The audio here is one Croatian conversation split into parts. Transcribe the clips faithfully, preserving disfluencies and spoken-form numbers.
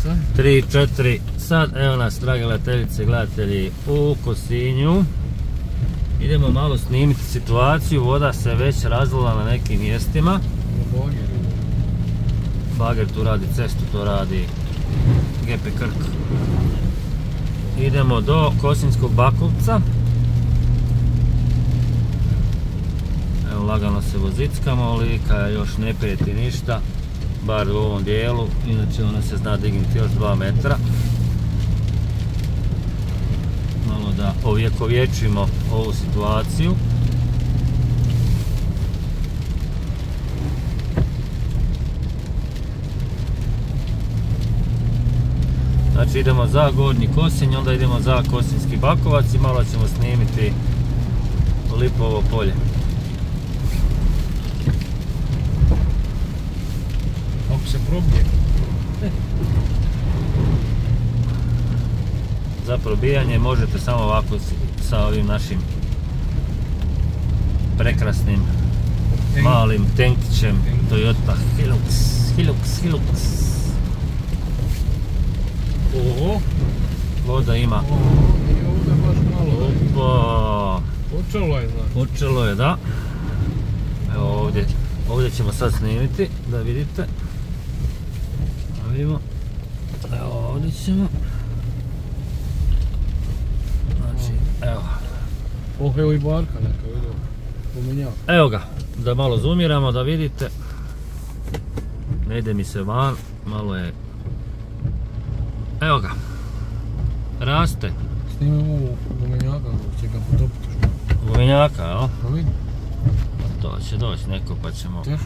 tri, četiri, sad evo nas, drage gledateljice i gledatelji, u Kosinju. Idemo malo snimiti situaciju, voda se već razlila na nekim mjestima. Bager tu radi cestu, to radi G P Krk. Idemo do Kosinjskog Bakovca. Evo, lagano se vozickamo, Lika još ne prijeti ništa, bar u ovom dijelu, inače ona se zna dignuti još dva metra. Malo da ovjekovječimo ovu situaciju. Znači idemo za Gornji Kosinj, onda idemo za Kosinjski Bakovac i malo ćemo snimiti Lipovo polje. Ako se probije. Za probijanje možete samo ovako sa ovim našim prekrasnim malim tenkićem Toyota Hilux, Hilux, Hilux. Oho, voda ima. Oho, ovdje baš malo. Opa. Počelo je, znači. Počelo je, da. Evo ovdje, ovdje ćemo sad snimiti, da vidite. Da vidimo. Evo ovdje ćemo. Znači, evo. Oh, evo i barka neka, vidio. Pomenjava. Evo ga, da malo zoomiramo, da vidite. Ne ide mi se van, malo je. Evo ga. Raste. Snimimo ovo gumenjaka, će ga potopiti što. Gumenjaka, jel? Pa vidi. To će doći neko pa ćemo... Teško.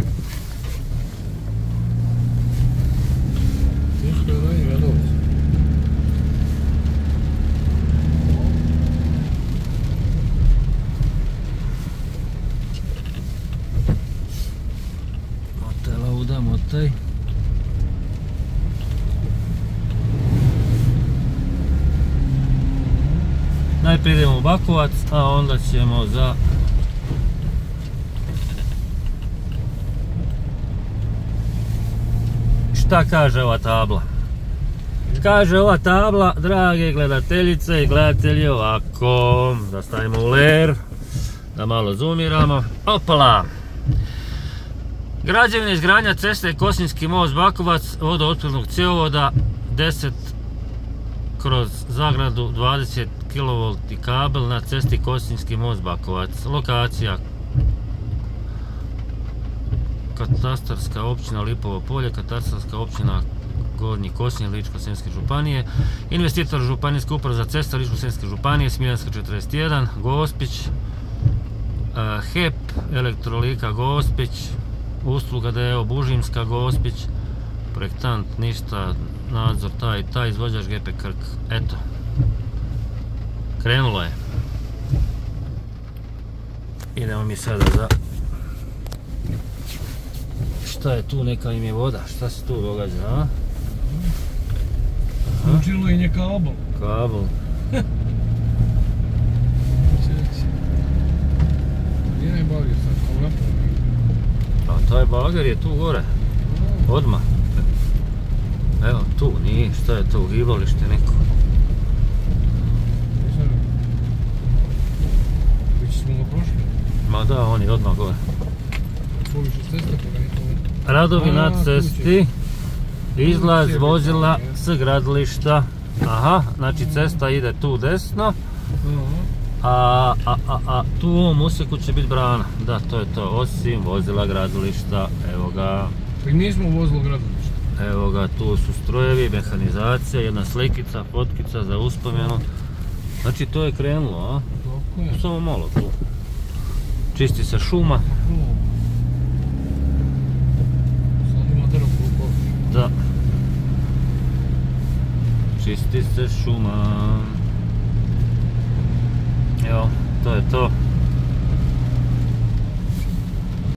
Teško je da njega doći. Motaj lauda, motaj. Najprije idemo u Bakovac, a onda ćemo za... Šta kaže ova tabla? Kaže ova tabla, drage gledateljice i gledatelji, ovako, da stavimo u ler, da malo zoomiramo. Opala! Građevina izgradnja ceste Kosinjski most Bakovac, vodootpornog cjevovoda deset kroz zagradu dvadeset kilovoltni kabel na cesti Kosinjski most Bakovac. Lokacija katastarska općina Lipovo polje, katastarska općina Gornji Kosinj, Ličko-senjske županije. Investitor Županijska uprava za ceste Ličko-senjske županije, Smiljanska četrdeset jedan, Gospić. H E P, Elektrolika Gospić, usluga D O Bužimska Gospić, projektant ništa, nadzor taj, taj, izvođač G P Krk. Eto, krenulo je. Idemo mi sada za... Šta je tu, neka im je voda, šta se tu događa, a? Učilo im je kabel. Kabel. Gdje je bager sad, kao napravljeno? A taj bager je tu gore, odmah. Evo tu, nije, šta je to, ugibalište neko? Nisam... Već smo ga prošli. Ma da, on je odmah gore. Poliš iz ceste, pa ga nije to... Radovi na cesti, izlaz vozila s gradilišta. Aha, znači cesta ide tu desno. A, a, a, a tu u ovom usjeku će biti brana. Da, to je to, osim vozila gradilišta. Evo ga. Pa nismo vozilo gradilišta. Evo ga, tu su strojevi, mehanizacija, jedna slikica, fotkica za uspomenu. Znači to je krenulo, a? Tako je. Samo malo tu. Čisti se šuma. Sad ima drvo u površinu. Da. Čisti se šuma. Evo, to je to.